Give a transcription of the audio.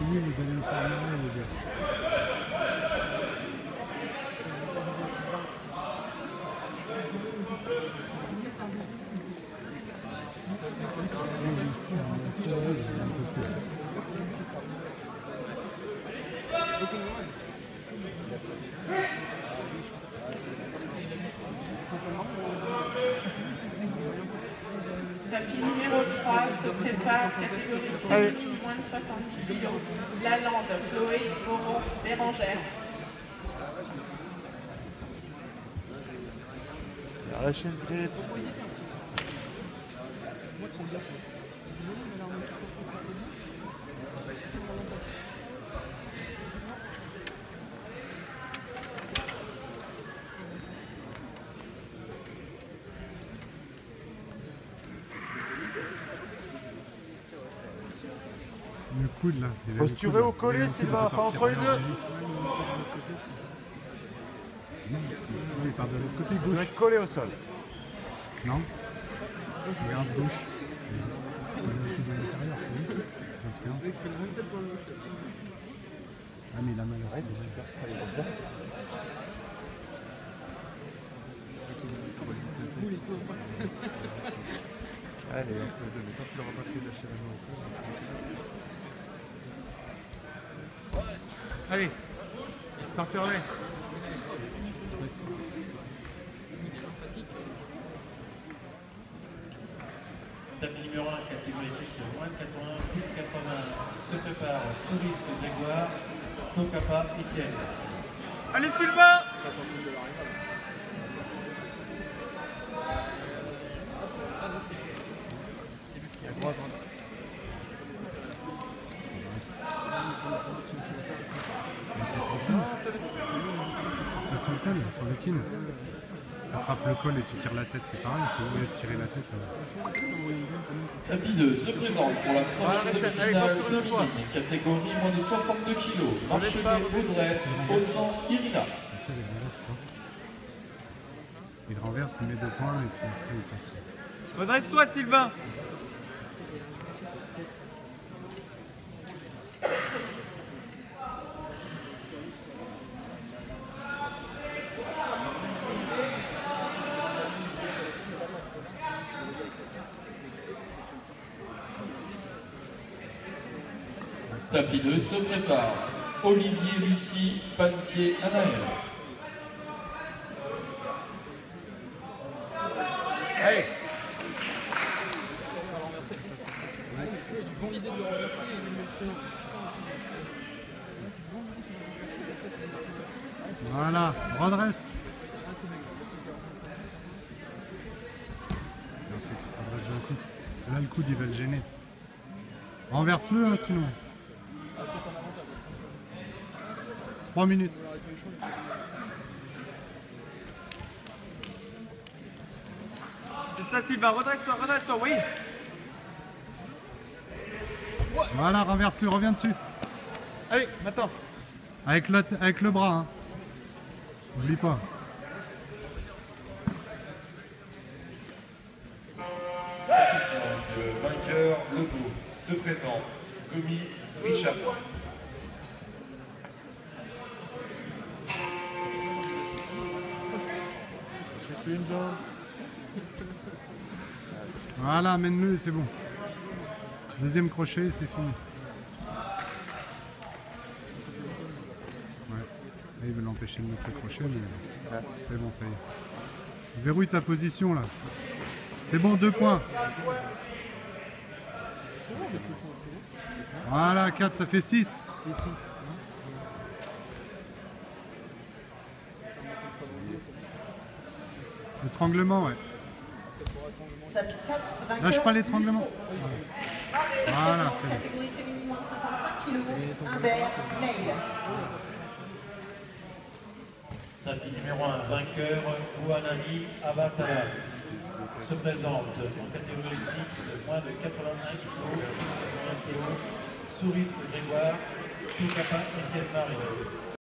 Lui, vous allez me faire marrer, les gars. Tapis numéro 3 se prépare, catégorie féminine, moins de 70 kg. Lalande, Chloé, Moreau, Bérangère. La chaise grip. Le coude là. Posturé ou collé, Sylvain, enfin entre les deux. Non, il part de l'autre côté Vous gauche. doit être collé au sol. Non. Regarde gauche. De l'intérieur. 21. Ah mais il a mal aussi. Allez. Allez, c'est pas fermé. Tapis numéro 1, catégorie fixe, moins de 80, plus de 80, se prépare Souris, Grégoire, Tokapa, Etienne. Allez Sylvain! Ça se calme sur le kin. Tu attrapes le col et tu tires la tête, c'est pareil. Tu veux tirer la tête. Tapis 2 se présente pour la première demi-finale féminine, catégorie moins de 62 kg. Marchenet, Baudret, Ossan, Irina. Il renverse, il met 2 points et puis après il passe. Redresse-toi Sylvain! Tapis 2 se prépare. Olivier, Lucie, Pantier, Anaël. Allez. Voilà, redresse. C'est là le coude, il va le gêner. Renverse-le, hein, sinon. 3 minutes. C'est ça Sylvain, redresse-toi, oui! Voilà, renverse-le, reviens dessus. Allez, maintenant. Avec le bras, hein. N'oublie pas. Le vainqueur Lobo se présente. Gomi Richard. Voilà, mène-le, c'est bon. Deuxième crochet, c'est fini. Ouais. Là, il veut l'empêcher de mettre le crochet, mais c'est bon, ça y est. Verrouille ta position là. C'est bon, 2 points. Voilà, 4, ça fait 6. L'étranglement, ouais. Lâche pas l'étranglement. Voilà, c'est bon. Catégorie féminine moins de 55 kg, Humbert, Mail. Tapis numéro 1, vainqueur, Ouanani Abatala. Se présente en catégorie fixe, moins de 81 kg, Souris, Grégoire, Tokapa, Etienne Marie.